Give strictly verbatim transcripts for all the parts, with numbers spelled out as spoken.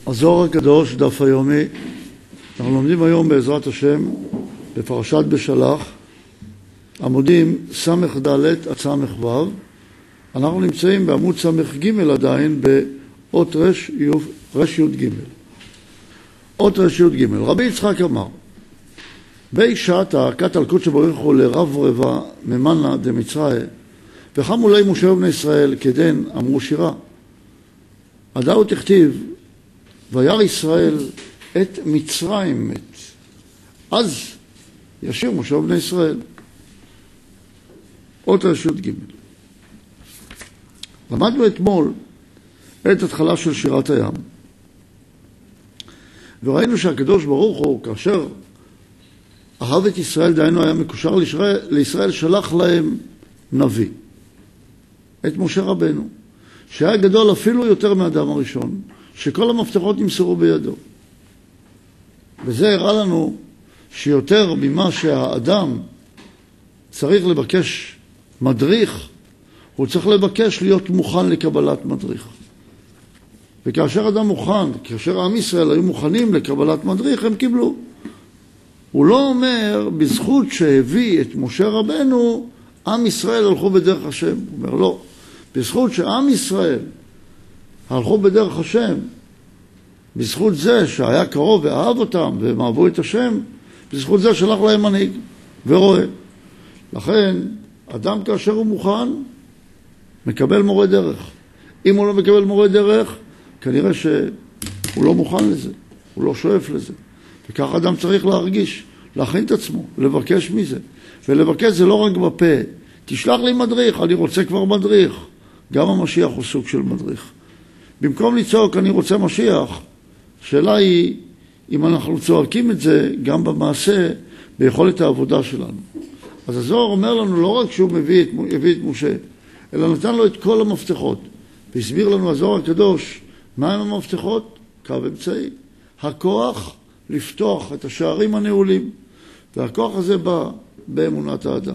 הזוהר הקדוש, דף היומי. אנחנו לומדים היום בעזרת השם בפרשת בשלח, עמודים סמך ד' עד סמך ו'. אנחנו נמצאים בעמוד סמך ג' עדיין באות רש י' ג'. אות רש י' ג'. רבי יצחק אמר, בי שעתה כת קודשא בריך הוא לרב רבע ממנה דמצרים, וחמו לי משה ובני ישראל כדן אמרו שירה. הדאו תכתיב, וירא ישראל את מצרים מת. אז ישיר משה ובני ישראל. אות רש י' ג'. למדנו אתמול את התחלה של שירת הים, וראינו שהקדוש ברוך הוא, כאשר אהב את ישראל, דהיינו היה מקושר לישראל, לישראל שלח להם נביא, את משה רבנו, שהיה גדול אפילו יותר מהאדם הראשון, שכל המפתחות נמסרו בידו. וזה הראה לנו שיותר ממה שהאדם צריך לבקש מדריך, הוא צריך לבקש להיות מוכן לקבלת מדריך. וכאשר אדם מוכן, כאשר עם ישראל היו מוכנים לקבלת מדריך, הם קיבלו. הוא לא אומר, בזכות שהביא את משה רבנו, עם ישראל הלכו בדרך השם. הוא אומר, לא. בזכות שעם ישראל הלכו בדרך השם, בזכות זה שהיה קרוב ואהב אותם והם אהבו את השם, בזכות זה שלח להם מנהיג ורואה. לכן, אדם כאשר הוא מוכן, מקבל מורה דרך. אם הוא לא מקבל מורה דרך, כנראה שהוא לא מוכן לזה, הוא לא שואף לזה. וכך אדם צריך להרגיש, להכין את עצמו, לבקש מזה. ולבקש זה לא רק בפה. תשלח לי מדריך, אני רוצה כבר מדריך. גם המשיח הוא סוג של מדריך. במקום לצעוק, אני רוצה משיח, השאלה היא, אם אנחנו צועקים את זה, גם במעשה, ביכולת העבודה שלנו. אז הזוהר אומר לנו, לא רק שהוא מביא את, מביא את משה, אלא נתן לו את כל המפתחות. והסביר לנו הזוהר הקדוש, מהם המפתחות? קו אמצעי. הכוח לפתוח את השערים הנעולים. והכוח הזה בא באמונת האדם.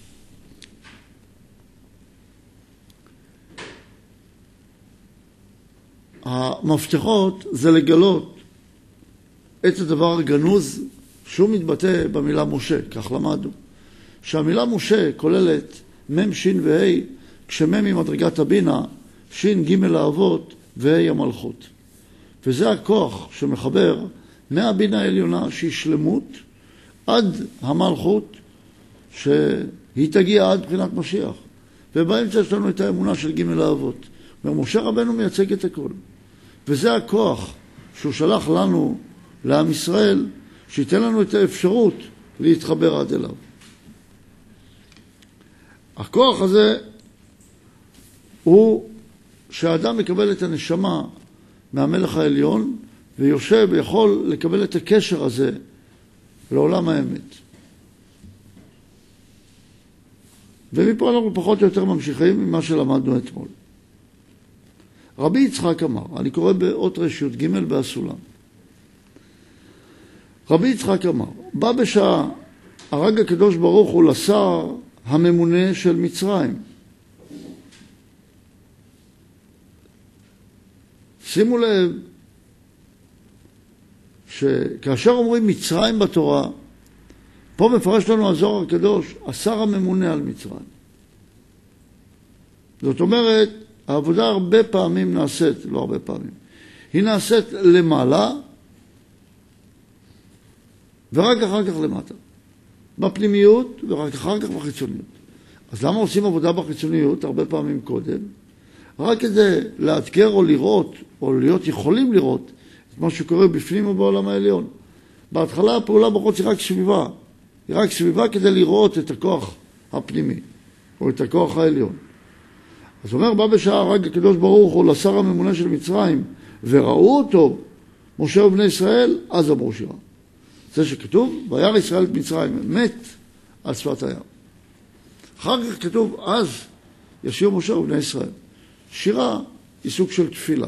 המפתחות זה לגלות את הדבר הגנוז שהוא מתבטא במילה משה, כך למדנו. שהמילה משה כוללת מם שין והי, כשמם היא מדרגת הבינה, שין ג' האבות והי המלכות. וזה הכוח שמחבר מהבינה העליונה שהיא שלמות עד המלכות שהיא תגיע עד בחינת משיח. ובאמצע יש לנו את האמונה של ג' האבות. ומשה רבנו מייצג את הכל. וזה הכוח שהוא שלח לנו, לעם ישראל, שייתן לנו את האפשרות להתחבר עד אליו. הכוח הזה הוא שהאדם מקבל את הנשמה מהמלך העליון, ויושב ויכול לקבל את הקשר הזה לעולם האמת. ומפה אנחנו פחות או יותר ממשיכים ממה שלמדנו אתמול. רבי יצחק אמר, אני קורא באות רש י' ג' בסולם. רבי יצחק אמר, בא בשעה הרג הקדוש ברוך הוא לשר הממונה של מצרים. שימו לב שכאשר אומרים מצרים בתורה, פה מפרש לנו הזוהר הקדוש, השר הממונה על מצרים. זאת אומרת, העבודה הרבה פעמים נעשית, לא הרבה פעמים, היא נעשית למעלה, ורק אחר כך למטה. בפנימיות, ורק אחר כך בחיצוניות. אז למה עושים עבודה בחיצוניות הרבה פעמים קודם? רק כדי לאתגר או לראות, או להיות יכולים לראות, את מה שקורה בפנים ובעולם העליון. בהתחלה הפעולה בחוץ היא רק סביבה. היא רק סביבה כדי לראות את הכוח הפנימי, או את הכוח העליון. אז אומר, בא בשעה הרג הקדוש ברוך הוא לשר הממונה של מצרים, וראו אותו, משה ובני ישראל, אז אמרו שירה. זה שכתוב, וירא ישראל את מצרים, מת על שפת הים. אחר כך כתוב, אז ישיר משה ובני ישראל. שירה היא סוג של תפילה.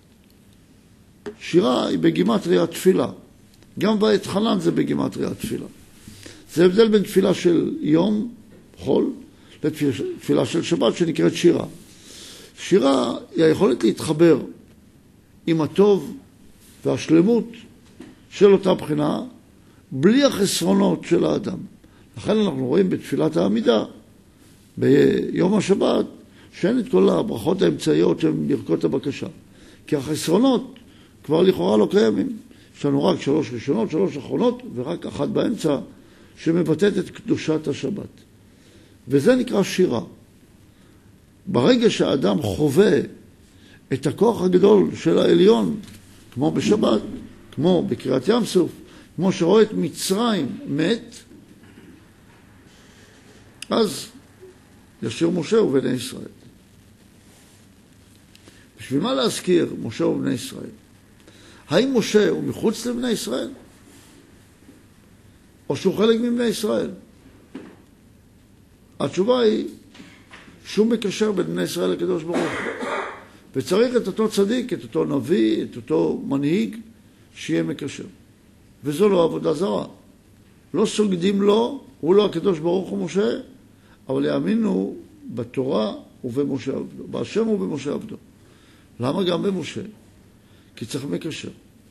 שירה היא בגימטריה תפילה. גם בעת חנן זה בגימטריה תפילה. זה הבדל בין תפילה של יום, חול, לתפילה של שבת שנקראת שירה. שירה היא היכולת להתחבר עם הטוב והשלמות של אותה בחינה, בלי החסרונות של האדם. לכן אנחנו רואים בתפילת העמידה, ביום השבת, שאין את כל הברכות האמצעיות שהן ברכות הבקשה. כי החסרונות כבר לכאורה לא קיימים. יש לנו רק שלוש ראשונות, שלוש אחרונות, ורק אחת באמצע, שמבטאת את קדושת השבת. וזה נקרא שירה. ברגע שהאדם חווה את הכוח הגדול של העליון, כמו בשבת, כמו בקריאת ים סוף, כמו שרואה את מצרים מת, אז ישיר משה ובני ישראל. בשביל מה להזכיר משה ובני ישראל? האם משה הוא מחוץ לבני ישראל? או שהוא חלק מבני ישראל? התשובה היא שהוא מקשר בין בני ישראל לקדוש ברוך הוא. וצריך את אותו צדיק, את אותו נביא, את אותו מנהיג, שיהיה מקשר. וזו לא עבודה זרה. לא סוגדים לו, הוא לא הקדוש ברוך הוא משה, אבל יאמינו בתורה ובמשה עבדו, בהשם ובמשה עבדו. למה גם במשה? כי צריך מקשר.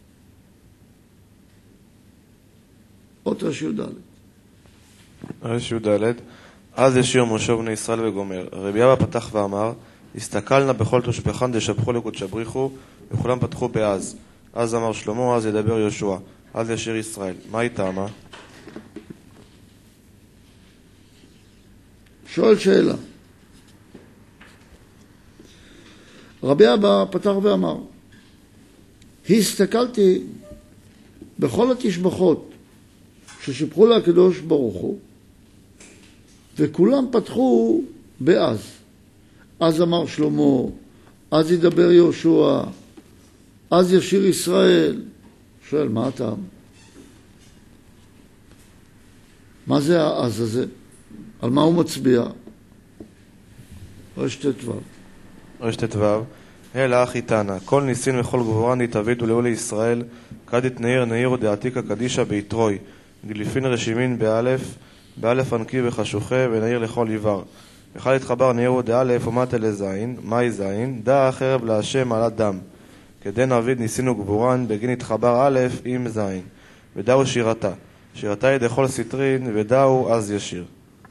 עוד רש י"ד. רש י"ד. אז ישיר משה ובני ישראל וגומר. רבי אבא פתח ואמר, הסתכלנה בכל תושבחן דשבחו לקודש בריחו, וכולם פתחו באז. אז אמר שלמה, אז ידבר יהושע, אז ישיר ישראל. מה היא טעמה? שואל שאלה. רבי אבא פתח ואמר, הסתכלתי בכל התשבחות ששיבחו לקדוש ברוך הוא, וכולם פתחו באז. אז אמר שלמה, אז ידבר יהושע, אז ישיר ישראל. שואל, מה הטעם? מה זה האז הזה? על מה הוא מצביע? רש ט"ו. רש ט"ו. אלא אחי תנא, כל ניסין וכל גבורן יתאבידו לעולי ישראל, כדית נעיר נעיר ודעתיקה קדישה ביתרוי, גליפין רשימין באלף, באלף ענקי וחשוכה ונעיר לכל עיוור. אחד התחבר נעירו דאלף ומטה לזין, מהי זין? דא חרב להשם עלת דם. כדי נעביד ניסינו גבורן, בגין התחבר א' עם זין. ודאו שירתה. שירתה ידי כל סטרין, ודאו אז ישיר.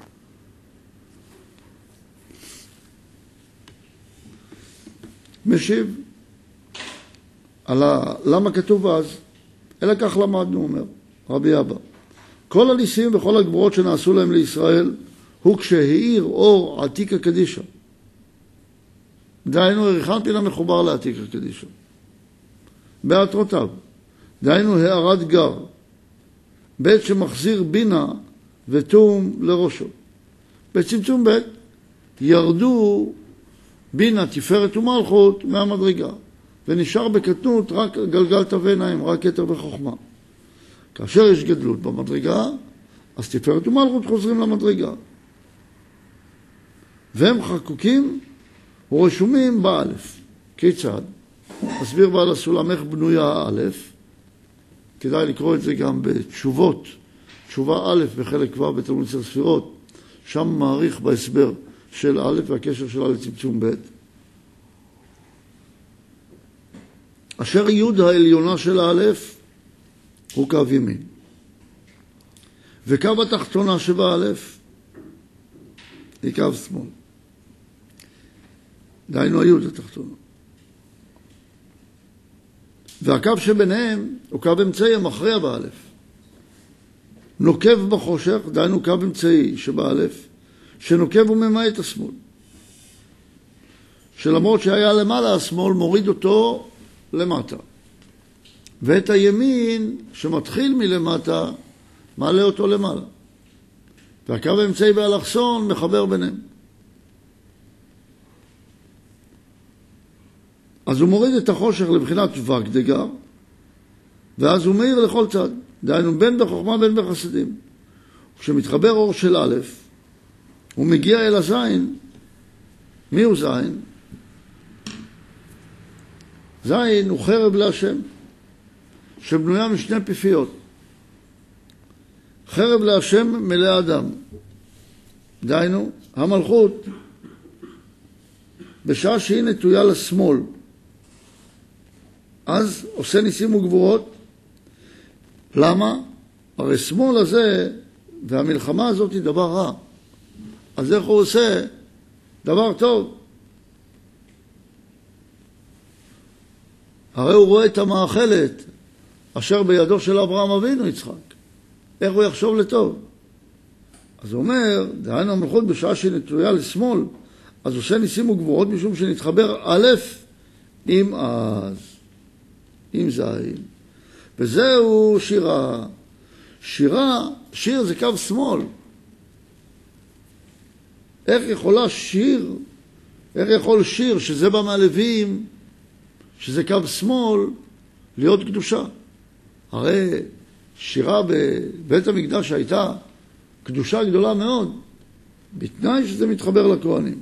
משיב על ה... למה כתוב אז? אלא כך למדנו, אומר רבי אבא. כל הניסים וכל הגבורות שנעשו להם לישראל, הוא כשהאיר אור עתיקה קדישה. דהיינו, עריכת פינה מחובר לעתיקה קדישה. בהתרותיו. דהיינו, הערת גר. בית שמחזיר בינה ותום לראשו. בצמצום בית, ירדו בינה, תפארת ומלכות מהמדרגה. ונשאר בקטנות רק גלגל תבניים, רק יתר וחוכמה. כאשר יש גדלות במדרגה, אז תפארת ומלכות חוזרים למדרגה. והם חקוקים ורשומים באלף. כיצד? מסביר בעל הסולם איך בנויה האלף. כדאי לקרוא את זה גם בתשובות. תשובה א' בחלק ו' בתלמוד עשר ספירות. שם מעריך בהסבר של א' והקשר שלה לצמצום ב'. אשר י' העליונה של האלף הוא קו ימין. וקו התחתונה שבאלף היא קו שמאל. דהיינו היוד התחתונה. והקו שביניהם הוא קו אמצעי המכריע באלף. נוקב בחושך, דהיינו קו אמצעי שבאלף, שנוקב וממעט השמאל. שלמרות שהיה למעלה, השמאל מוריד אותו למטה. ואת הימין שמתחיל מלמטה, מעלה אותו למעלה. והקו האמצעי באלכסון מחבר ביניהם. אז הוא מוריד את החושך לבחינת וגדגר, ואז הוא מאיר לכל צד. דהיינו בין בחוכמה בין בחסדים. כשמתחבר אור של א', הוא מגיע אל הזין. מי הוא זין? זין הוא חרב להשם, שבנויה משני פיפיות. חרב להשם מלא אדם. דהיינו, המלכות, בשעה שהיא נטויה לשמאל, אז עושה ניסים וגבורות. למה? הרי שמאל הזה והמלחמה הזאת היא דבר רע. אז איך הוא עושה? דבר טוב. הרי הוא רואה את המאכלת אשר בידו של אברהם אבינו יצחק. איך הוא יחשוב לטוב? אז הוא אומר, דהיינו המלכות בשעה שהיא נטויה לשמאל, אז עושה ניסים וגבורות משום שנתחבר א' עם אז, עם זין. וזהו שירה. שירה, שיר זה קו שמאל. איך יכולה שיר, איך יכול שיר שזה בא מהלווים, שזה קו שמאל, להיות קדושה? הרי שירה בבית המקדש הייתה קדושה גדולה מאוד, בתנאי שזה מתחבר לכהנים.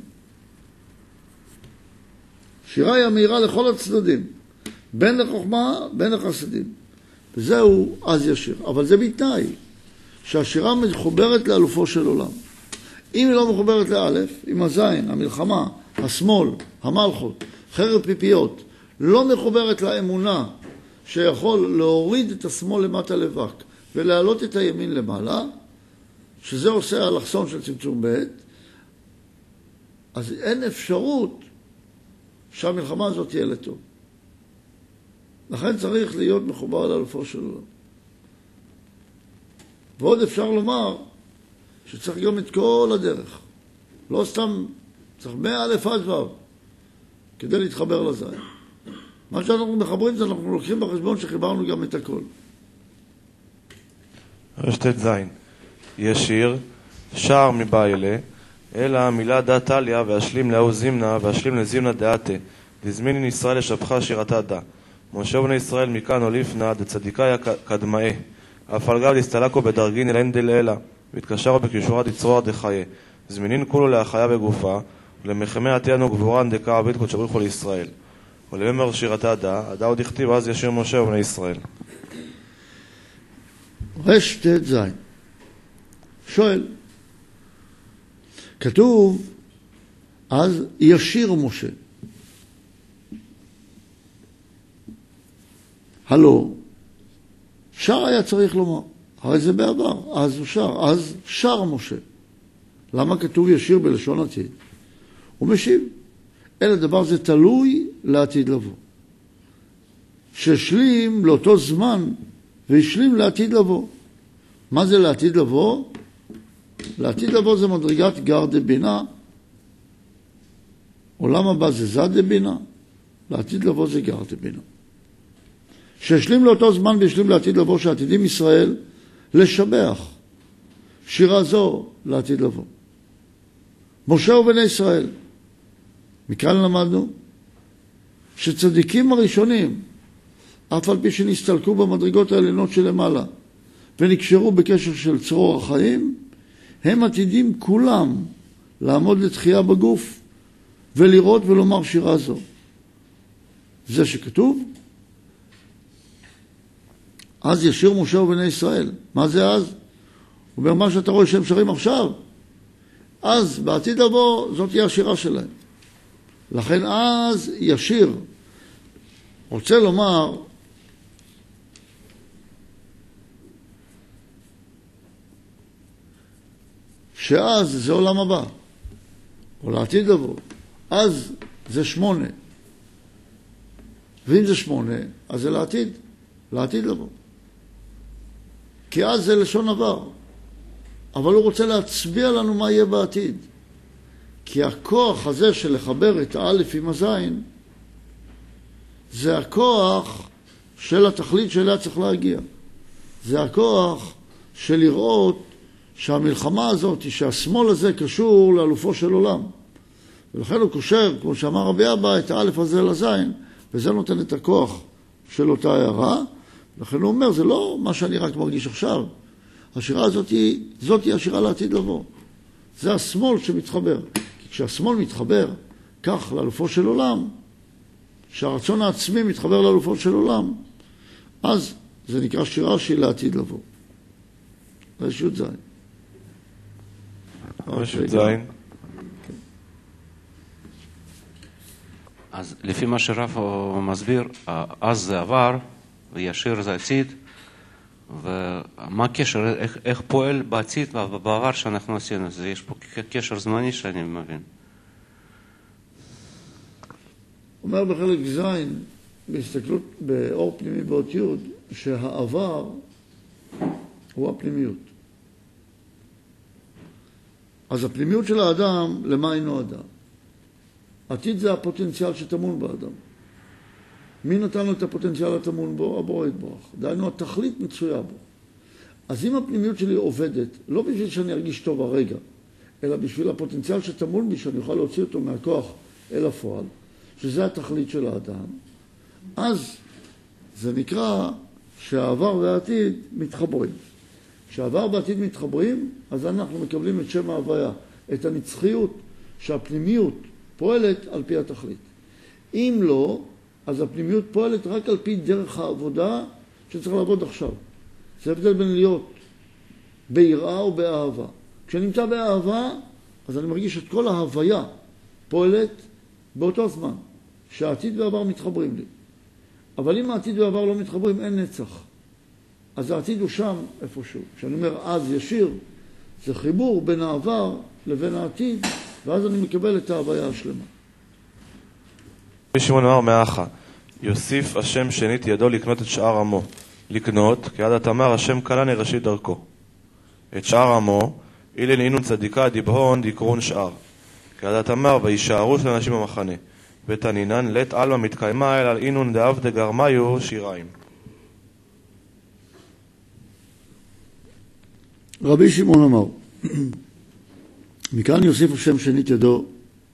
שירה היא המהירה לכל הצדדים, בין לחוכמה, בין לחסדים. וזהו אז ישיר. אבל זה בתנאי שהשירה מחוברת לאלופו של עולם. אם היא לא מחוברת לאלף, עם הזין, המלחמה, השמאל, המלכות, חרב פיפיות, לא מחוברת לאמונה שיכול להוריד את השמאל למטה לבק ולהעלות את הימין למעלה, שזה עושה אלכסון של צמצום ב', אז אין אפשרות שהמלחמה הזאת תהיה לטוב. לכן צריך להיות מחובר לאלופו של עולם. ועוד אפשר לומר שצריך גם את כל הדרך. לא סתם, צריך מאלף עד ו' כדי להתחבר לזין. מה שאנחנו מחברים זה אנחנו לוקחים בחשבון שחיברנו גם את הכל. רשת זין. ישיר, שער מבעילה, אלא המילה דה טליה ואשלים לאו זימנה ואשלים לזימנה דעתה. דזמינין ישראל לשפחה שירתה דה. משה ובני ישראל מכאן הוליפנה דצדיקאיה קדמאה. אף על גב להסתלקו בדרגין אלן דלאלה, והתקשרו בקישורת יצרוע דחיה. זמינין כולו להחיה בגופה, ולמחמי עתינו גבורן דקה עבית קודש בריך הוא לישראל. ולממר שירתה דה, עדה עוד הכתיב אז ישיר משה ובני ישראל. רשת זין. שואל, כתוב אז ישיר משה. הלא, שר היה צריך לומר, הרי זה בעבר, אז הוא שר, אז שר משה. למה כתוב ישיר בלשון עתיד? הוא משיב, אלא דבר זה תלוי לעתיד לבוא. שהשלים לאותו זמן והשלים לעתיד לבוא. מה זה לעתיד לבוא? לעתיד לבוא זה מדרגת גר דבינה. עולם הבא זה זד דבינה. לעתיד לבוא זה גר דבינה. שהשלים לאותו זמן והשלים לעתיד לבוא שעתידים ישראל לשבח. שירה זו לעתיד לבוא. משה ובני ישראל. מכאן למדנו שצדיקים הראשונים, אף על פי שנסתלקו במדרגות העליונות שלמעלה ונקשרו בקשר של צרור החיים, הם עתידים כולם לעמוד לתחייה בגוף ולראות ולומר שירה זו. זה שכתוב, אז ישיר משה ובני ישראל. מה זה אז? הוא אומר, מה שאתה רואה שהם שרים עכשיו, אז בעתיד לבוא זאת תהיה השירה שלהם. לכן אז ישיר. רוצה לומר, שאז זה עולם הבא, או לעתיד לבוא. אז זה שמונה. ואם זה שמונה, אז זה לעתיד, לעתיד לבוא. כי אז זה לשון עבר. אבל הוא רוצה להצביע לנו מה יהיה בעתיד. כי הכוח הזה של לחבר את האלף עם הזין, זה הכוח של התכלית שאליה צריך להגיע. זה הכוח של לראות שהמלחמה הזאת, שהשמאל הזה קשור לאלופו של עולם. ולכן הוא קושר, כמו שאמר רבי אבא, את האלף הזה לזין, וזה נותן את הכוח של אותה הערה. לכן הוא אומר, זה לא מה שאני רק מרגיש עכשיו. השירה הזאת היא, זאת היא השירה לעתיד לבוא. זה השמאל שמתחבר. כי כשהשמאל מתחבר כך לאלופו של עולם, שהרצון העצמי מתחבר לאלופו של עולם, אז זה נקרא שירה שהיא לעתיד לבוא. רשות זין. רשות זין. אז לפי מה שרב מסביר, אז זה עבר וישיר זה עתיד, ומה הקשר, איך, איך פועל בעתיד ובעבר שאנחנו עשינו? זה יש פה קשר זמני שאני מבין. אומר בחלק זין, בהסתכלות באור פנימי באות יוד, שהעבר הוא הפנימיות. אז הפנימיות של האדם, למה אינו אדם? עתיד זה הפוטנציאל שטמון באדם. מי נתן לו את הפוטנציאל הטמון בו? הבורא יתברך. דהיינו, התכלית מצויה בו. אז אם הפנימיות שלי עובדת, לא בשביל שאני ארגיש טוב הרגע, אלא בשביל הפוטנציאל שטמון בי, שאני אוכל להוציא אותו מהכוח אל הפועל, שזה התכלית של האדם, אז זה נקרא שהעבר והעתיד מתחברים. כשהעבר והעתיד מתחברים, אז אנחנו מקבלים את שם ההוויה, את הנצחיות, שהפנימיות פועלת על פי התכלית. אם לא, אז הפנימיות פועלת רק על פי דרך העבודה שצריך לעבוד עכשיו. זה הבדל בין להיות ביראה או באהבה. כשאני נמצא באהבה, אז אני מרגיש את כל ההוויה פועלת באותו זמן, שהעתיד והעבר מתחברים לי. אבל אם העתיד והעבר לא מתחברים, אין נצח. אז העתיד הוא שם איפשהו. כשאני אומר אז ישיר, זה חיבור בין העבר לבין העתיד, ואז אני מקבל את ההוויה השלמה. רבי שמעון אמר מאחה, יוסיף השם שנית ידו לקנות את שאר עמו. לקנות, כי עד התמר השם קלני ראשית דרכו. את שאר עמו, אילן אינון צדיקה דיבהון דקרון שאר. כי עד התמר וישארו של אנשים במחנה. ותנינן לית אלמה מתקיימה אל על אינון דאב דגרמיו שיריים. רבי שמעון אמר, מכאן יוסיף השם שנית ידו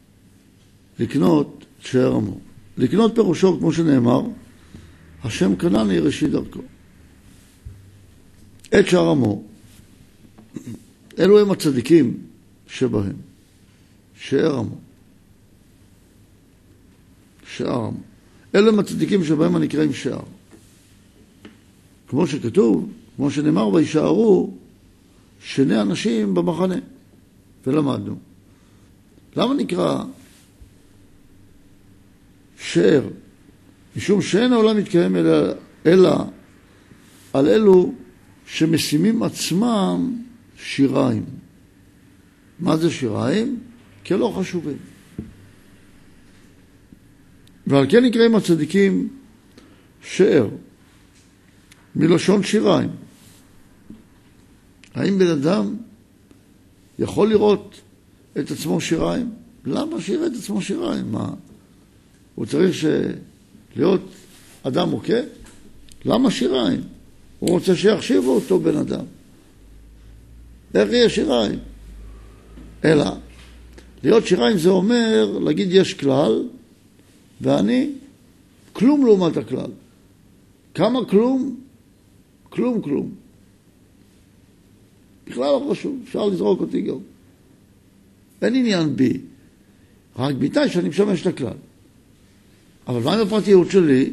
לקנות את שאר עמו. לקנות פירושו, כמו שנאמר, השם קנני ראשית דרכו. את שאר עמו, אלו הם הצדיקים שבהם. שאר עמו. שאר עמו. אלו הם הצדיקים שבהם הנקראים שאר. כמו שכתוב, כמו שנאמר, וישארו שני אנשים במחנה. ולמדנו. למה נקרא שאר? משום שאין העולם מתקיים אלא, אלא על אלו שמשימים עצמם שיריים. מה זה שיריים? כלא חשובים. ועל כן נקראים הצדיקים שאר, מלשון שיריים. האם בן אדם יכול לראות את עצמו שיריים? למה שיראה את עצמו שיריים? מה? הוא צריך ש... להיות אדם מוקד? למה שיריים? הוא רוצה שיחשיבו אותו בן אדם. איך יהיה שיריים? אלא, להיות שיריים זה אומר להגיד יש כלל, ואני כלום לעומת הכלל. כמה כלום? כלום כלום. בכלל לא חשוב, אפשר לזרוק אותי גם. אין עניין בי, רק ביטאי שאני משמש את הכלל. אבל מה עם הפרטיות שלי?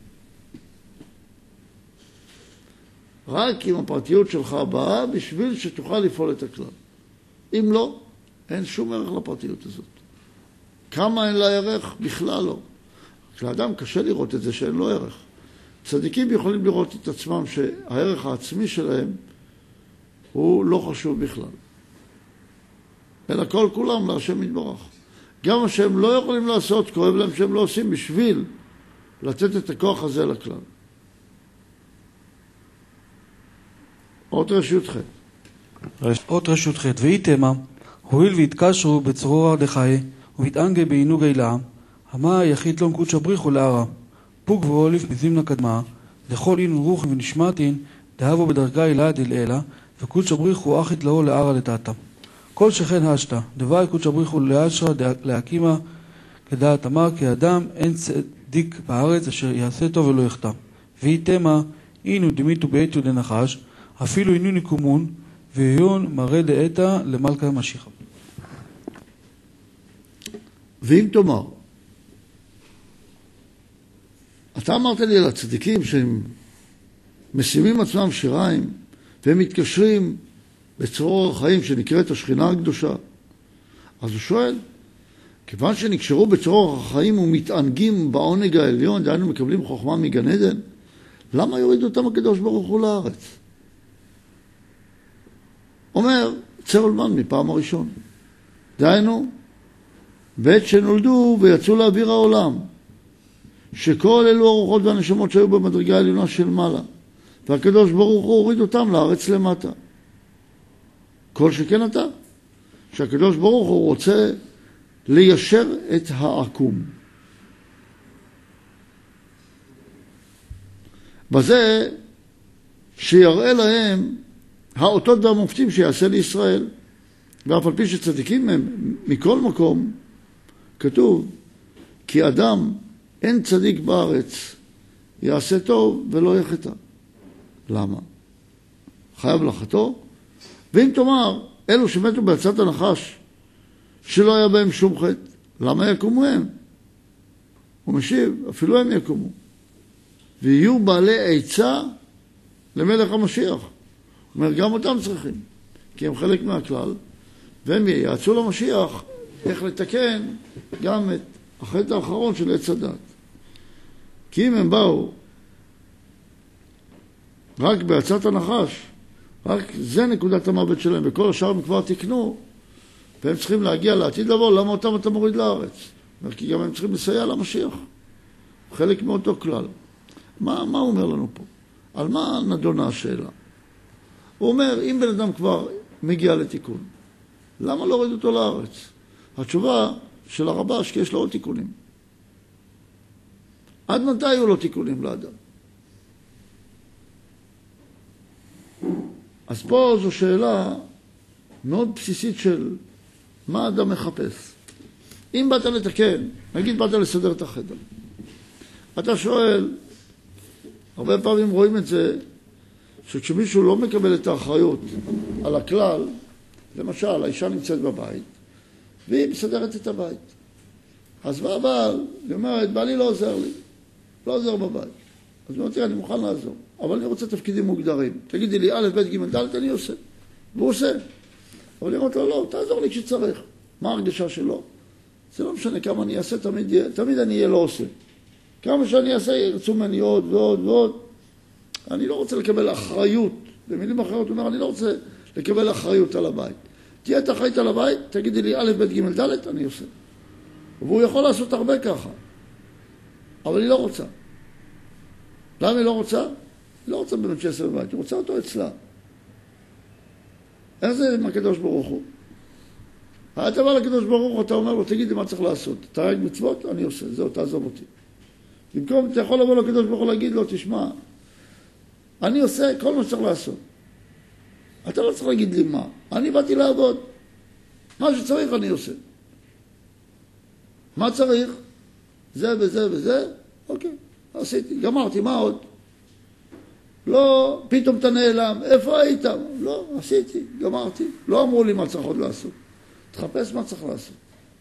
רק אם הפרטיות שלך באה בשביל שתוכל לפעול את הכלל. אם לא, אין שום ערך לפרטיות הזאת. כמה אין לה ערך? בכלל לא. כשלאדם קשה לראות את זה שאין לו ערך. צדיקים יכולים לראות את עצמם שהערך העצמי שלהם הוא לא חשוב בכלל. אלא כל כולם להשם יתברך. גם מה שהם לא יכולים לעשות, כואב להם שהם לא עושים בשביל לתת את הכוח הזה לכלל. עוד רשות ח' עוד רשות ח' ואיתמה, הואיל והתקשרו בצרור דחי, והתענגה בעינוג אלה, המה היחיד לא קודשא בריחו לערה, פוג ואוליף מזימנה קדמה, לכל אינון רוחי ונשמעתין, דהבו בדרגה אלה דל אלה, וקודשא בריחו אחית לאו לערה לטאטה. כל שכן השתה, דווי קודשא בריחו לאשרה להקימה, כדעת אמר כי אדם אין צדיק בארץ אשר יעשה טוב ולא יחטא. ואיתמה, אינו דמיתו בעתו דנחש, אפילו אינו ניקומון, והיון מראה דעתה למלכה משיחה. ואם תאמר, אתה אמרת לי על הצדיקים שהם משימים עצמם שיריים, והם מתקשרים בצרור החיים שנקראת השכינה הקדושה. אז הוא שואל, כיוון שנקשרו בצרור החיים ומתענגים בעונג העליון, דהיינו מקבלים חוכמה מגן עדן, למה יוריד אותם הקדוש ברוך הוא לארץ? אומר צרלמן מפעם הראשון, דהיינו, בעת שנולדו ויצאו לאוויר העולם, שכל אלו הרוחות והנשמות שהיו במדרגה העליונה של מעלה, והקדוש ברוך הוא הוריד אותם לארץ למטה. כל שכן אתה, שהקדוש ברוך הוא רוצה ליישר את העקום. בזה שיראה להם האותות והמופתים שיעשה לישראל, ואף על פי שצדיקים הם מכל מקום, כתוב, כי אדם אין צדיק בארץ, יעשה טוב ולא יחטא. למה? חייב לחטוא. ואם תאמר, אלו שמתו בעצת הנחש, שלא היה בהם שום חטא, למה יקומו הם? הוא משיב, אפילו הם יקומו. ויהיו בעלי עצה למלך המשיח. הוא אומר, גם אותם צריכים, כי הם חלק מהכלל, והם יעצו למשיח איך לתקן גם את החטא האחרון של עץ הדת. כי אם הם באו רק בעצת הנחש, רק זה נקודת המוות שלהם, וכל השאר הם כבר תקנו, והם צריכים להגיע לעתיד לבוא, למה אותם אתה מוריד לארץ? כי גם הם צריכים לסייע למשיח. חלק מאותו כלל. מה, מה הוא אומר לנו פה? על מה נדונה השאלה? הוא אומר, אם בן אדם כבר מגיע לתיקון, למה לא הוריד אותו לארץ? התשובה של הרבש, כי יש לו עוד תיקונים. עד מתי היו לו תיקונים לאדם? אז פה זו שאלה מאוד בסיסית של מה אדם מחפש. אם באת לתקן, נגיד באת לסדר את החדר, אתה שואל, הרבה פעמים רואים את זה, שכשמישהו לא מקבל את האחריות על הכלל, למשל, האישה נמצאת בבית, והיא מסדרת את הבית. אז בא הבעל, היא אומרת, בעלי לא עוזר לי, לא עוזר בבית. אז הוא אומר, אני מוכן לעזור, אבל אני רוצה תפקידים מוגדרים. תגידי לי, א', ב', ג', ד', אני עושה. והוא עושה. אבל אני אומרת לו, לא, תעזור לי כשצריך. מה הרגשה שלו? זה לא משנה כמה אני אעשה, תמיד, תמיד אני אהיה לא עושה. כמה שאני אעשה, ירצו ממני עוד ועוד ועוד. אני לא רוצה לקבל אחריות. במילים אחרות, הוא אומר, אני לא רוצה לקבל אחריות על הבית. תהיה את אחראית על הבית, תגידי לי, א', ב', ג', ד', אני עושה. והוא יכול לעשות הרבה ככה. אבל היא לא רוצה. למה היא לא רוצה? היא לא רוצה באמת שיעשה בבית, היא רוצה אותו אצלה. איך זה עם הקדוש ברוך הוא? אתה בא לקדוש ברוך הוא, אתה אומר לו, תגיד לי מה צריך לעשות. תרג מצוות? אני עושה, זהו, תעזוב אותי. במקום, אתה יכול לבוא לקדוש ברוך הוא להגיד לו, תשמע, אני עושה כל מה שצריך לעשות. אתה לא צריך להגיד לי מה. אני באתי לעבוד. מה שצריך אני עושה. מה צריך? זה וזה וזה? אוקיי, עשיתי, גמרתי, מה עוד? לא, פתאום אתה נעלם, איפה היית? לא, עשיתי, גמרתי. לא אמרו לי מה צריך עוד לעשות. תחפש מה צריך לעשות.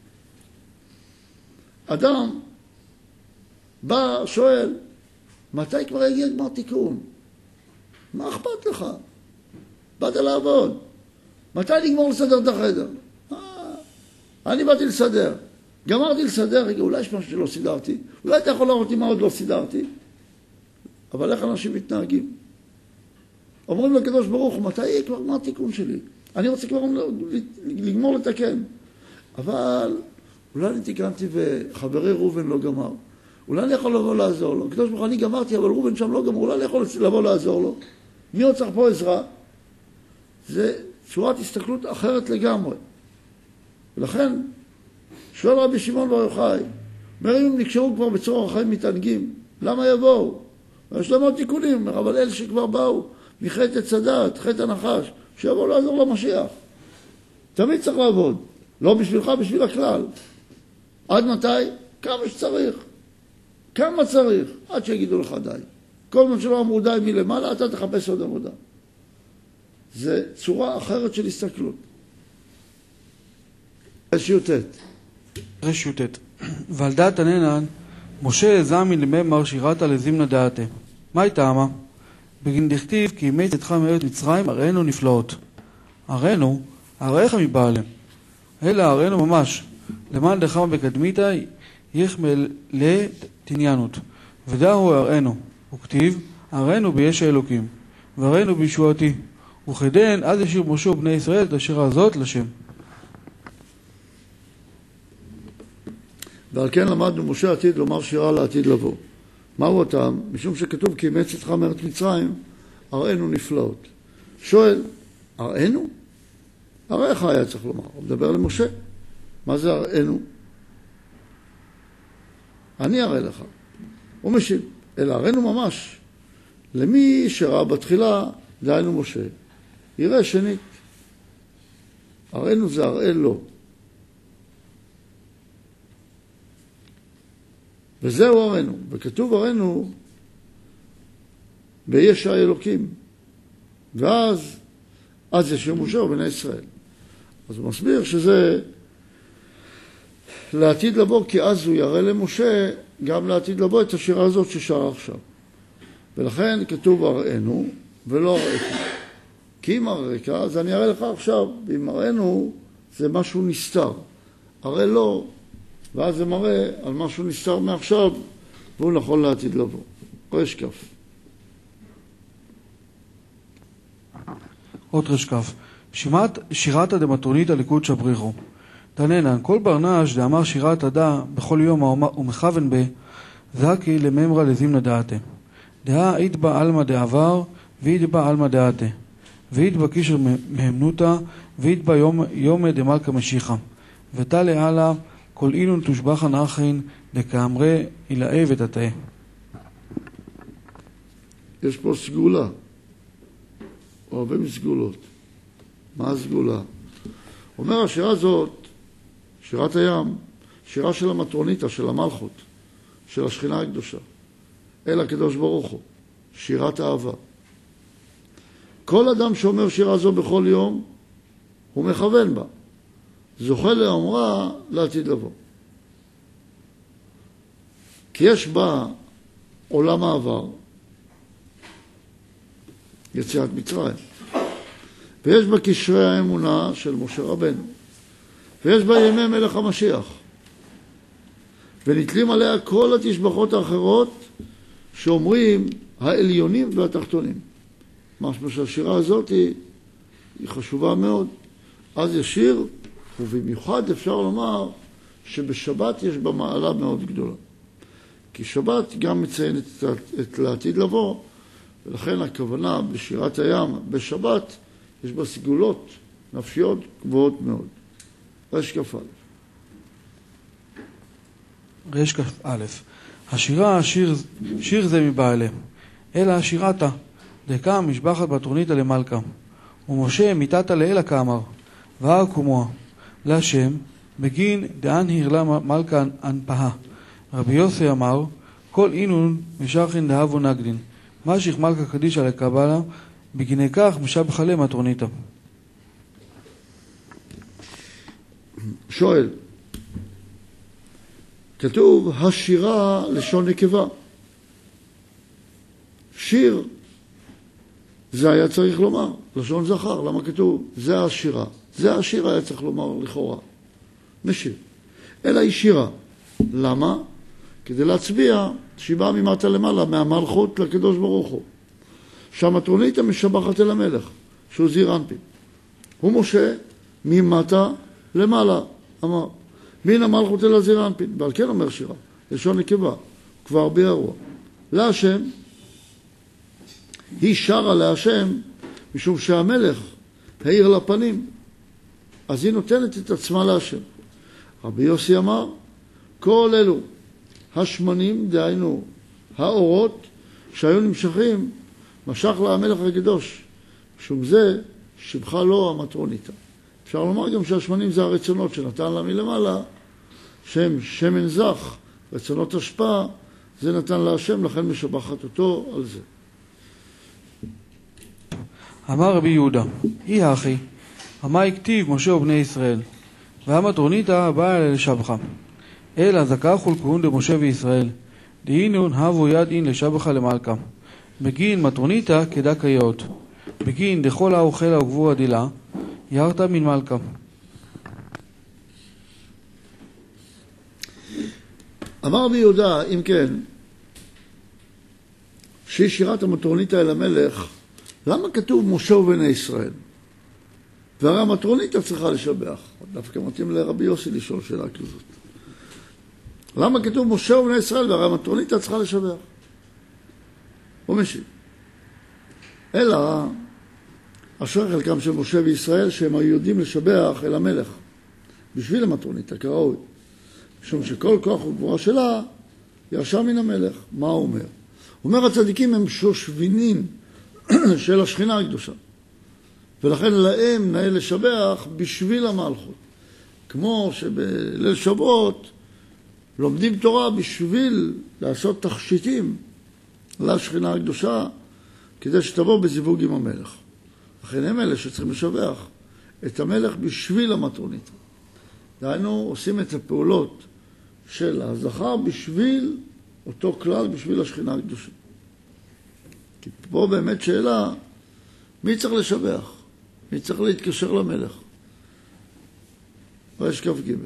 אדם בא, שואל, מתי כבר יגיע גמר תיקון? מה אכפת לך? באת לעבוד. מתי נגמור לסדר את החדר? אה, אני באתי לסדר. גמרתי לסדר, רגע, אולי יש משהו שלא סידרתי. אולי אתה יכול להראות לי מה עוד לא סידרתי. אבל איך אנשים מתנהגים? אומרים לקדוש ברוך הוא, מתי יהיה כבר גמר תיקון שלי? אני רוצה כבר לגמור לתקן. אבל אולי אני תיקנתי וחברי רובן לא גמר. אולי אני יכול לבוא לעזור לו. קדוש ברוך הוא, אני גמרתי, אבל רובן שם לא גמר. אולי אני יכול לבוא לעזור לו. מי עוד צריך פה עזרה? זה צורת הסתכלות אחרת לגמרי. ולכן, שואל רבי שמעון בר יוחאי, אומר, אם נקשרו כבר בצרור החיים מתענגים, למה יבואו? יש להם עוד תיקונים, אבל אלה שכבר באו מחטא עץ הדת, חטא הנחש, שיבואו לעזור למשיח. תמיד צריך לעבוד. לא בשבילך, בשביל הכלל. עד מתי? כמה שצריך. כמה צריך? עד שיגידו לך די. כל מה שלא אמרו די מלמעלה, אתה תחפש עוד עבודה. זה צורה אחרת של הסתכלות. רשיותת. רשיותת. ועל דעת הננן, משה זמי לממר שירת לזימנה דעתה. מה הייתה אמה? בגין דכתיב כי ימי צאתך מארץ מצרים הראינו נפלאות. הראינו, הראיך מבעלם. אלא הראינו ממש, למען דחמה בקדמיתא יחמל לתניאנות, ודאו הראינו, וכתיב, הראינו ביש האלוקים, והראינו בישועתי, וכדן אז ישיר משה ובני ישראל את השירה הזאת לשם. ועל כן למדנו משה עתיד לומר שירה לעתיד לבוא. מהו הטעם? משום שכתוב כי אימץ אתך מארץ מצרים, הראינו נפלאות. שואל, הראינו? הראיך היה צריך לומר, הוא מדבר למשה. מה זה הראינו? אני אראה לך. הוא משיב, אלא הראינו ממש. למי שראה בתחילה, דהיינו משה, יראה שנית. הראינו זה הראי לו. וזהו הראינו, וכתוב הראינו ביש האלוקים, ואז אז ישיר משה ובני ישראל. אז הוא מסביר שזה לעתיד לבוא, כי אז הוא יראה למשה גם לעתיד לבוא את השירה הזאת ששרה עכשיו. ולכן כתוב הראינו ולא הראיתי. כי אם הראית, אז אני אראה לך עכשיו, ואם הראינו זה משהו נסתר. הרי לא, ואז זה מראה על משהו נסתר מעכשיו, והוא נכון לעתיד לבוא. רש כף. עוד רש כף. שירת הדמטרונית הליכוד שבריחו. תננן, כל ברנש דאמר שירת הדא בכל יום ומכוון בה, זקי לממרה לזימנה דעתה. דעה אית בה אלמה דעבר, ואית בה אלמה דעתה. ואית בה קישר מהמנותה, ואית בה יום, יום דמלכה משיחה. ותלה הלאה, כל אילון תושבחן אחין, דקאמרי אילאה ותתאה. יש פה סגולה. אוהבים סגולות. מה הסגולה? אומר השירה הזאת, שירת הים, שירה של המטרוניתא, של המלכות, של השכינה הקדושה. אל הקדוש ברוך הוא, שירת אהבה. כל אדם שאומר שירה זו בכל יום, הוא מכוון בה. זוכה לאומרה לעתיד לבוא. כי יש בה עולם העבר, יציאת מצרים, ויש בה קשרי האמונה של משה רבנו, ויש בה ימי מלך המשיח, ונתלים עליה כל התשבחות האחרות שאומרים העליונים והתחתונים. משמע שהשירה הזאת היא, היא חשובה מאוד. אז ישיר, ובמיוחד אפשר לומר שבשבת יש בה מעלה מאוד גדולה. כי שבת גם מציינת את, את לעתיד לבוא, ולכן הכוונה בשירת הים בשבת יש בה סגולות נפשיות גבוהות מאוד. רש כף א'. רש כף א'. השירה, שיר, שיר זה מבעלה, אלא שירתה, דקה משבחת בתרונית למלכה, ומשה מיתתה לאלה כאמר, והר קומוה, להשם, בגין דאן הרלה מלכה אנפהה. רבי יוסי אמר, כל אינון משכין דהבו נגדין, משיך מלכה קדישה לקבלה, בגיני כך משבחה להם התרוניתה. שואל, כתוב השירה לשון נקבה. שיר, זה היה צריך לומר, לשון זכר. למה כתוב? זה השירה. זה השיר היה צריך לומר לכאורה. משיב. אלא היא שירה. למה? כדי להצביע שבעה ממטה למעלה, מהמלכות לקדוש ברוך הוא. שהמטרוניתא משבחת אל המלך, שהוא זעיר אנפין. הוא משה ממטה למעלה, אמר. מן המלכות אל הזעיר אנפין, ועל כן אומר שירה, לשון נקבה, כבר ביארוע. להשם, היא שרה להשם, משום שהמלך העיר לפנים, אז היא נותנת את עצמה להשם. רבי יוסי אמר, כל אלו השמנים, דהיינו האורות, שהיו נמשכים, משך לה המלך הקדוש, משום זה שבחה לו המטרוניתא. אפשר לומר גם שהשמנים זה הרצונות שנתן לה מלמעלה, שם שמן זך, רצונות השפעה, זה נתן לה השם, לכן משבחת אותו על זה. אמר רבי יהודה, אי האחי, המה הכתיב משה ובני ישראל, והמטרוניתא באה לשבחה. אלא זכר חולקון למשה וישראל, דהינון הבו יד אין לשבחה למלכה. בגין מטרוניתא כדק היאות, בגין דכל האוכלה וגבור הדילה, ירתה מן מלכה. אמר רבי יהודה, אם כן, שהיא שירת המטרוניתא אל המלך, למה כתוב משה ובני ישראל? והרי המטרוניתא צריכה לשבח. דווקא מתאים לרבי יוסי לשאול שאלה כזאת. למה כתוב משה ובני ישראל והרי המטרוניתא צריכה לשבח? הוא משיב. אלא אשר חלקם של משה וישראל שהם היו יודעים לשבח אל המלך בשביל המטרוניתא כראוי. משום שכל כוח וגבורה שלה ירשה מן המלך. מה הוא אומר? הוא אומר הצדיקים הם שושבינים של השכינה הקדושה. ולכן להם נאה לשבח בשביל המלכות. כמו שבליל שבועות לומדים תורה בשביל לעשות תכשיטים לשכינה הקדושה, כדי שתבוא בזיווג עם המלך. לכן הם אלה שצריכים לשבח את המלך בשביל המטרוניתא. דהיינו עושים את הפעולות של הזכר בשביל אותו כלל, בשביל השכינה הקדושה. כי פה באמת שאלה, מי צריך לשבח? מי צריך להתקשר למלך? רש כף ג'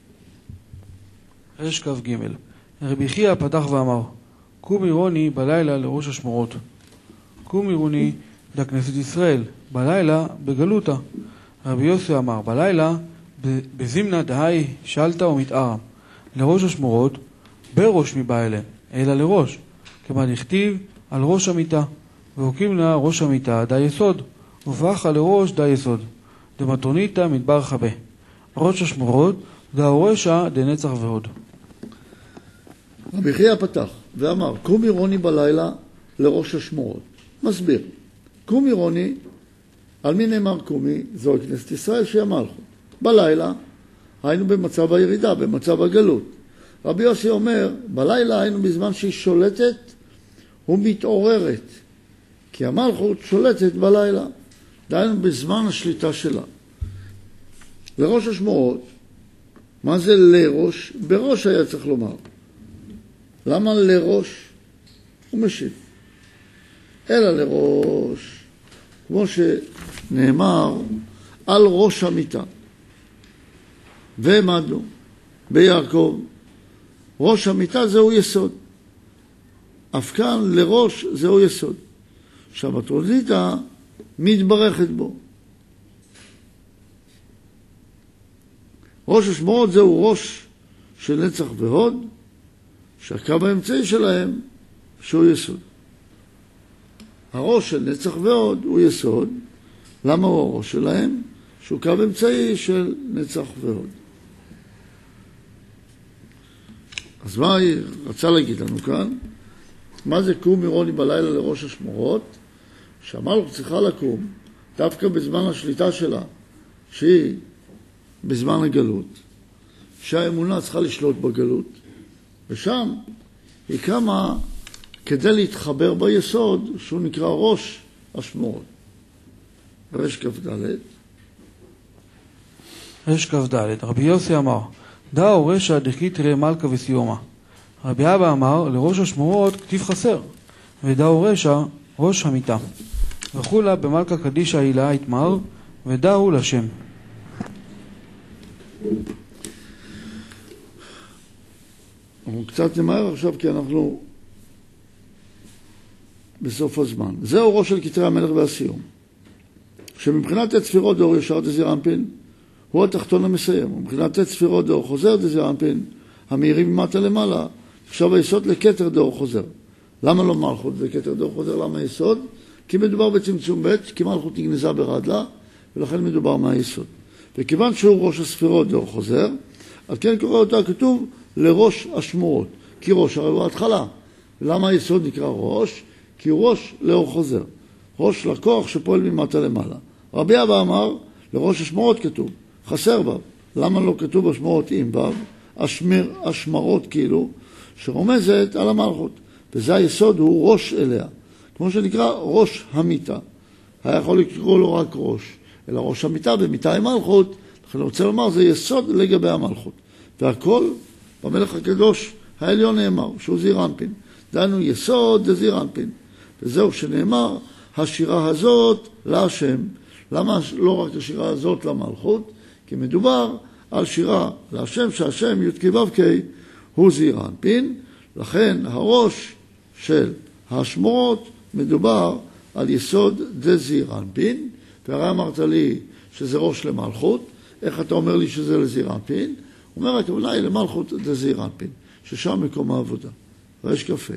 רש כף ג' רבי חייא פתח ואמר, קום עירוני בלילה לראש השמורות. קום עירוני לכנסת ישראל, בלילה בגלותה. רבי יוסי אמר, בלילה בזמנה דהי שאלת ומתארם. לראש השמורות, בראש מבא אליהם, אלא לראש. כמה נכתיב על ראש המיטה, והוקים לה ראש המיטה די יסוד, ובאחה לראש די יסוד. דמטרוניתא מדבר חבה. ראש השמורות, דהורשה דנצח והוד. רבי חייא פתח ואמר, קום עירוני בלילה לראש השמורות. מסביר, קום עירוני, על מי נאמר קומי? זו כנסת ישראל שהיא המלכות. בלילה היינו במצב הירידה, במצב הגלות. רבי יוסי אומר, בלילה היינו בזמן שהיא שולטת ומתעוררת. כי המלכות שולטת בלילה. דהיינו בזמן השליטה שלה. לראש השמורות, מה זה לראש? בראש היה צריך לומר. למה לראש? הוא משיב. אלא לראש, כמו שנאמר, על ראש המיטה. והעמדנו ביעקב, ראש המיטה זהו יסוד. אף כאן לראש זהו יסוד. שהמטרוניתא מתברכת בו. ראש השמורות זהו ראש של נצח והוד, שהקו האמצעי שלהם שהוא יסוד. הראש של נצח והוד הוא יסוד. למה הוא הראש שלהם? שהוא קו אמצעי של נצח והוד. אז מה היא רצה להגיד לנו כאן? מה זה קום עירוני בלילה לראש השמורות? שהמלכות צריכה לקום דווקא בזמן השליטה שלה, שהיא בזמן הגלות, שהאמונה צריכה לשלוט בגלות, ושם היא קמה כדי להתחבר ביסוד שהוא נקרא ראש השמורות. רש כף ד' רש כף ד' רבי יוסי אמר, דאו רשע דקיתרי מלכה וסיומה. רבי אבא אמר, לראש השמורות כתיב חסר, ודאו רשע ראש המיטה. וכולה במלכה קדישה הילה התמר, ודאו לשם. אנחנו קצת נמהר עכשיו כי אנחנו בסוף הזמן. זהו ראש של כתרי המלך והסיום. שמבחינת תת ספירות דור ישר דזיר אנפין, הוא התחתון המסיים. ומבחינת תת ספירות דור חוזר דזיר אנפין, המאירים ממטה למעלה, עכשיו היסוד לכתר דור חוזר. למה לא מלכות וכתר דור חוזר? למה יסוד? כי מדובר בצמצום ב', כי מלכות נגנזה ברדלה, ולכן מדובר מהיסוד. וכיוון שהוא ראש הספירות דור חוזר, אז כן קורא אותה כתוב לראש השמורות. כי ראש הרי הוא ההתחלה. למה היסוד נקרא ראש? כי ראש לאור חוזר. ראש לקוח שפועל ממטה למעלה. רבי אבא אמר, לראש השמורות כתוב, חסר וו. למה לא כתוב השמורות עם וו? השמר, השמרות כאילו, שרומזת על המלכות. וזה היסוד, הוא ראש אליה. כמו שנקרא ראש המיטה. היה יכול לקרוא לו רק ראש, אלא ראש המיטה ומיטה עם מלכות. לכן אני רוצה לומר, זה יסוד לגבי המלכות. והכל במלך הקדוש העליון נאמר, שהוא זעיר אנפין. דהיינו יסוד דזעיר אנפין. וזהו שנאמר, השירה הזאת להשם. למה לא רק השירה הזאת למלכות? כי מדובר על שירה להשם, שהשם י"ק ו"ק הוא זעיר אנפין, לכן הראש של השמורות מדובר על יסוד דזעיר אנפין, והרי אמרת לי שזה ראש למלכות, איך אתה אומר לי שזה לזעיר אנפין? הוא אומר, הכוונה היא למלכות דזעיר אנפין, ששם מקום העבודה. ויש קפה.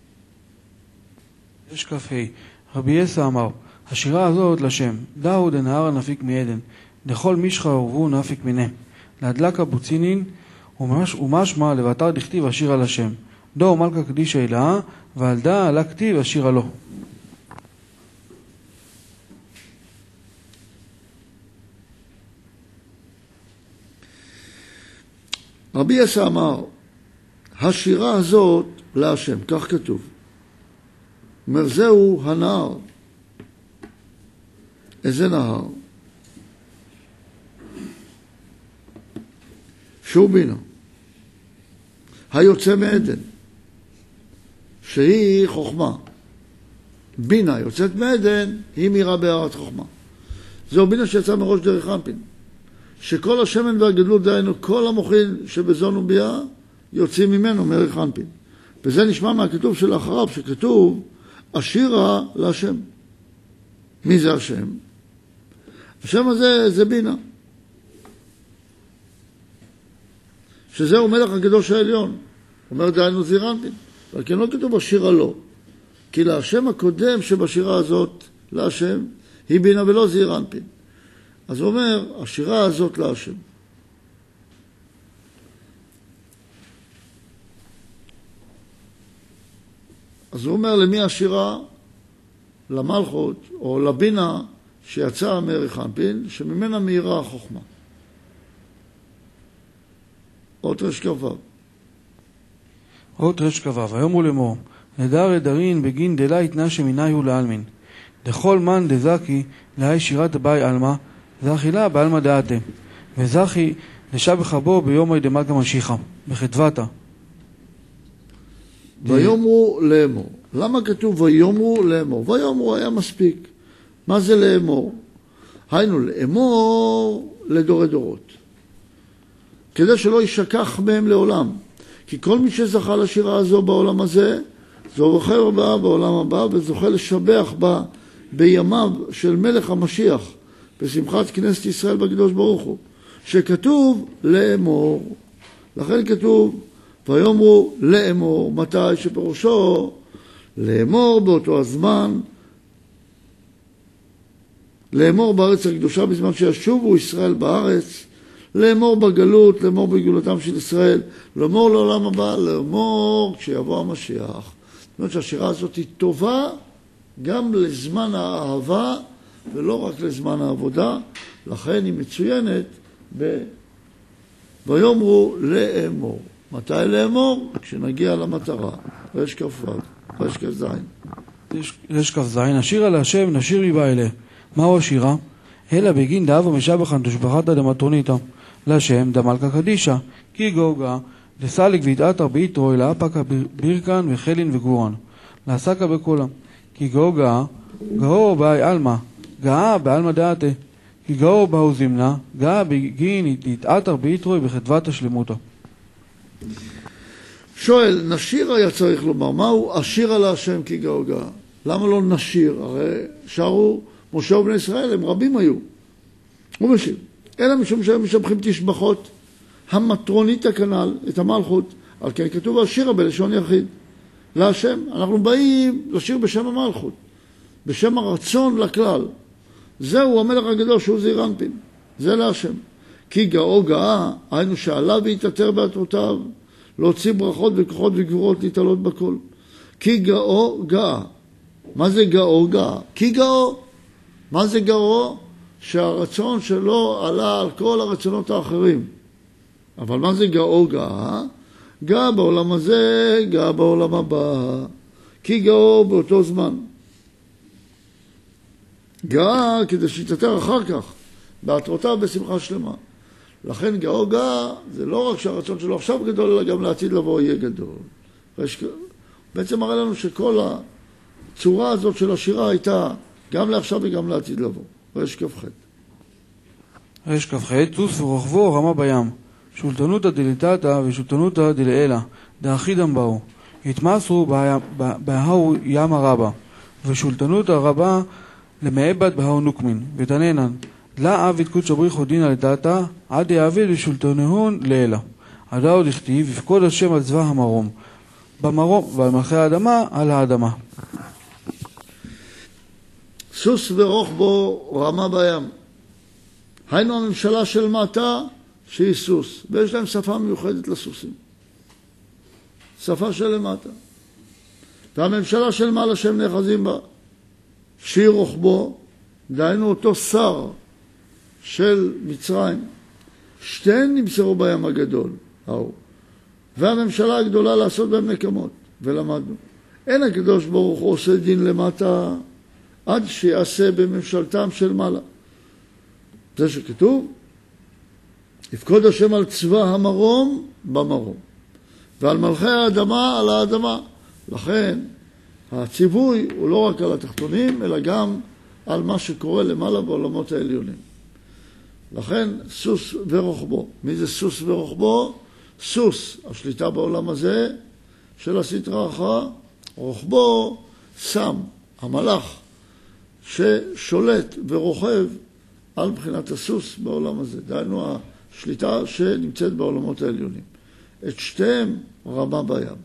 יש קפה. רבי יסע אמר, השירה הזאת לשם, דאו דנהר נפיק מעדן, דכל משחה הורבו נפיק מיני. להדלק הבוצינין ומשמע לבטר דכתיב השירה לשם. דו מלכה קדישה אלאה, ועל דא עלה כתיב השירה לו. רבי יסע אמר, השירה הזאת להשם, כך כתוב. אומר, זהו הנהר. איזה נהר? שהוא בינה. היוצא מעדן. שהיא חוכמה. בינה יוצאת מעדן, היא מירה בהערת חוכמה. זהו בינה שיצא מראש דרך אנפין. שכל השמן והגדלות, דהיינו, כל המוחין שבזון וביאה, יוצאים ממנו מערך אנפין. וזה נשמע מהכתוב של אחריו, שכתוב, השירה להשם. מי זה השם? השם הזה זה בינה. שזהו מלך הקדוש העליון. אומר דהיינו זעיר אנפין. אבל כן לא כתוב השירה לו. כי להשם הקודם שבשירה הזאת, להשם, היא בינה ולא זעיר אנפין. אז הוא אומר, השירה הזאת להשם. אז הוא אומר, למי השירה? למלכות, או לבינה, שיצאה מערך אנפין, שממנה מאירה החוכמה. אות רש כ"ו. אות רש כ"ו, היום הוא לאמור, נדר דרין בגין דלה יתנה שמיניו לעלמין. דכל מן דזקי להי שירת באי אלמה, זכי לה באלמה דעתה. וזכי לשבח בו ביום דמלכה משיחה, בחדוותה. ויאמרו לאמור. למה כתוב ויאמרו לאמור? ויאמרו היה מספיק. מה זה לאמור? היינו לאמור לדורי דורות. כדי שלא ישכח מהם לעולם. כי כל מי שזכה לשירה הזו בעולם הזה, זוכר בה בעולם הבא, וזוכה לשבח בה בימיו של מלך המשיח, בשמחת כנסת ישראל בקדוש ברוך הוא, שכתוב לאמור. לכן כתוב ויאמרו לאמור, מתי שפירושו לאמור באותו הזמן, לאמור בארץ הקדושה בזמן שישובו ישראל בארץ, לאמור בגלות, לאמור בגאולתם של ישראל, לאמור לעולם הבא, לאמור כשיבוא המשיח. זאת אומרת שהשירה הזאת היא טובה גם לזמן האהבה ולא רק לזמן העבודה, לכן היא מצוינת ב... ויאמרו לאמור. מתי לאמור? כשנגיע למטרה. רש כ"ו, רש כ"ז. רש כ"ז, השירה להשם נשיר לי באלה. מהו השירה? אלא בגין דאב ומשבחן תושבחתא דמטרוניתא. להשם דמלכה קדישה. כי גוגה דסליק ויתעתר ביתרו אלא אפקה בירקן וחלין וגורן. לעסקה בקולה. כי גוגה גאו באי אלמה. גאה באלמה דעתה. כי גאו באו זמנה. גאה בגין יתעתר ביתרו בחדוות השלמותא. שואל, נשיר היה צריך לומר, מהו השירה להשם כי גאו גאה? למה לא נשיר? הרי שרו משה ובני ישראל, הם רבים היו. הוא משיר. אלא משום שהם משבחים תשבחות המטרונית הכנל, את המלכות, על כן כתוב השירה בלשון יחיד. להשם, אנחנו באים לשיר בשם המלכות, בשם הרצון לכלל. זהו המלך הגדול שהוא זעיר אנפין. זה להשם. כי גאו גאה, היינו שעלה והתעטר בעטרותיו, להוציא ברכות וכוחות וגבורות להתעלות בכל. כי גאו גאה. מה זה גאו גאה? כי גאו. מה זה גאו? שהרצון שלו עלה על כל הרצונות האחרים. אבל מה זה גאו גאה? גאה בעולם הזה, גאה בעולם הבא. כי גאו באותו זמן. גאה כדי שיתעטר אחר כך, בעטרותיו בשמחה שלמה. לכן גאו גאה זה לא רק שהרצון שלו עכשיו גדול, אלא גם לעתיד לבוא יהיה גדול. בעצם מראה לנו שכל הצורה הזאת של השירה הייתה גם לעכשיו וגם לעתיד לבוא. רש כ"ח. רש כ"ח, סוס ורוכבו רמה בים. שולטנותא דליתתא ושולטנותא דלעילא, דאחידם באו. התמסרו בהאו ימה רבה, ושולטנותא רבה למעבד בהאו נוקמין, ותננן, לה עביד קודשא בריחו דינא לדתא, עד יעביד ושולטנהון לעילא. הדאו דכתיב, יפקוד השם על צבא המרום, במרום ועל מלכי האדמה על האדמה. סוס ורוחבו רמה בים. היינו הממשלה של מטה שהיא סוס, ויש להם שפה מיוחדת לסוסים. שפה של למטה. והממשלה של מעלה שהם נאחזים בה, שהיא רוחבו, דהיינו אותו שר של מצרים, שתיהן נמסרו בים הגדול, ההוא. והממשלה הגדולה לעשות בהם נקמות, ולמדנו. אין הקדוש ברוך הוא עושה דין למטה, עד שיעשה בממשלתם של מעלה. זה שכתוב, יפקוד השם על צבא המרום במרום, ועל מלכי האדמה על האדמה. לכן הציווי הוא לא רק על התחתונים, אלא גם על מה שקורה למעלה בעולמות העליונים. לכן סוס ורוחבו. מי זה סוס ורוחבו? סוס, השליטה בעולם הזה של הסטרא אחרא, רוחבו שם, המלאך ששולט ורוכב על בחינת הסוס בעולם הזה. דהיינו השליטה שנמצאת בעולמות העליונים. את שתיהם רמה בים.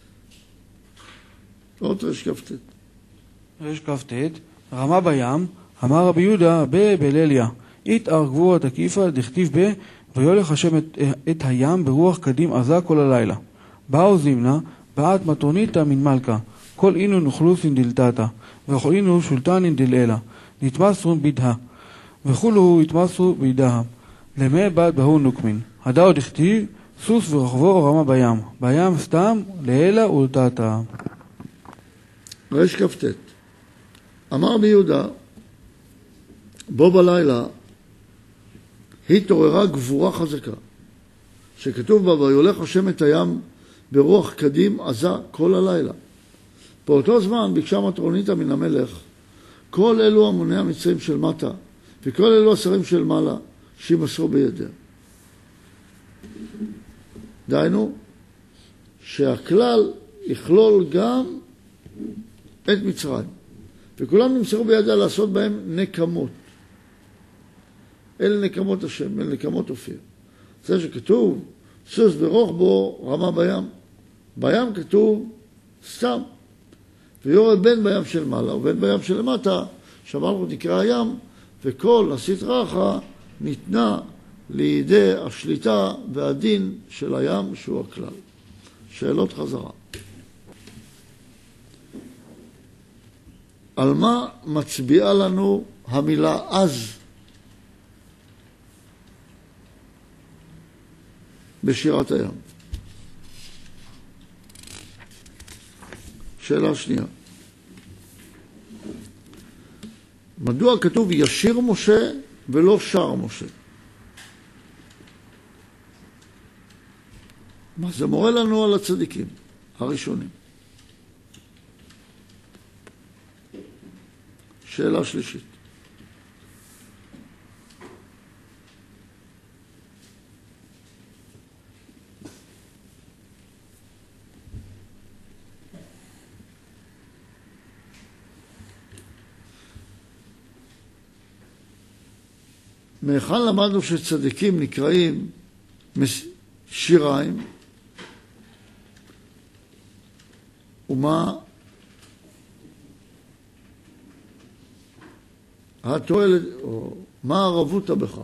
עוד רש כ"ט. רש כ"ט, רמה בים, אמר רבי יהודה בבליליה, התאר גבורה תקיפה דכתיב ב, ויולך השם את, את הים ברוח קדים עזה כל הלילה. באו זימנה, בעת מטרוניתא מן מלכה, כל אינו נוכלוסין דלתתא, וכל אינו שולטנין דלעילא, נתמסרון בידהה, וכולו התמסרו בידהה, למה בד בהוא נוקמין. הדאו דכתיב, סוס ורחבו רמה בים, בים סתם לעילא ולתתא. רש כ"ט. אמר ביהודה, בו בלילה התעוררה גבורה חזקה, שכתוב בה, ויולך השם את הים ברוח קדים עזה כל הלילה. באותו זמן ביקשה מטרוניתא מן המלך, כל אלו המוני המצרים של מטה, וכל אלו השרים של מעלה, שימסרו בידיה. דהיינו, שהכלל יכלול גם את מצרים, וכולם נמסרו בידיה לעשות בהם נקמות. אלה נקמות השם, אלה נקמות אופיר. זה שכתוב, סוס ורוחבו רמה בים. בים כתוב סתם. ויורד בין בים של מעלה ובין בים של למטה, שמענו נקרא הים, וכל הסטרא אחרא ניתנה לידי השליטה והדין של הים שהוא הכלל. שאלות חזרה. על מה מצביעה לנו המילה אז בשירת הים? שאלה שנייה. מדוע כתוב ישיר משה ולא שר משה? מה זה מורה לנו על הצדיקים הראשונים? שאלה שלישית. מאחל למדנו שצדיקים נקראים שיריים, ומה התועלת, או מה הרבותא בכך?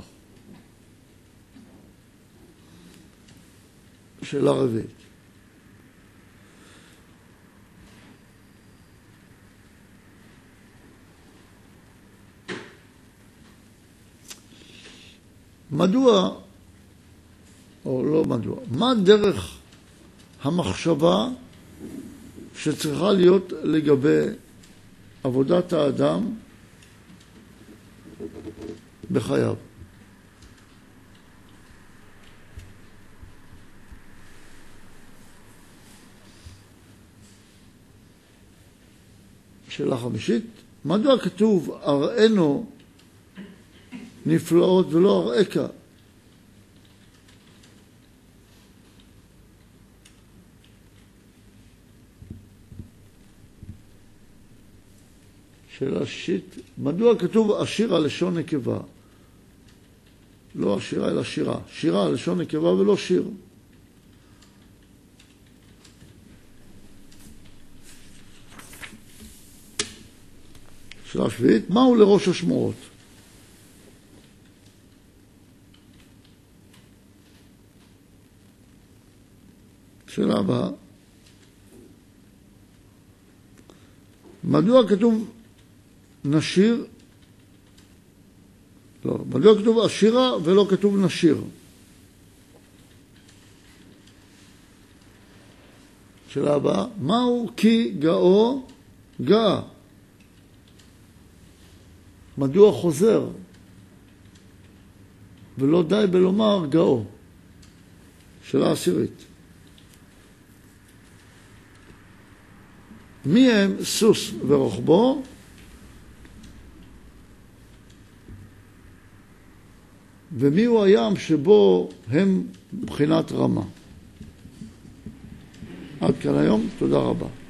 שאלה רביעית. מדוע, או לא מדוע, מה דרך המחשבה שצריכה להיות לגבי עבודת האדם בחייו? שאלה חמישית, מדוע כתוב אראנו נפלאות ולא אראך? שאלה שישית, מדוע כתוב עשירה לשון נקבה? לא עשירה אלא שירה. שירה לשון נקבה ולא שיר. שאלה שביעית, מהו לראש השמורות? שאלה הבאה, מדוע כתוב נשיר? לא, מדוע כתוב עשירה ולא כתוב נשיר? שאלה הבאה, מהו כי גאו גאה? מדוע חוזר ולא די בלומר גאו? שאלה עשירית, מי הם סוס ורוחבו? ומי הוא הים שבו הם בחינת רמה? עד כאן היום, תודה רבה.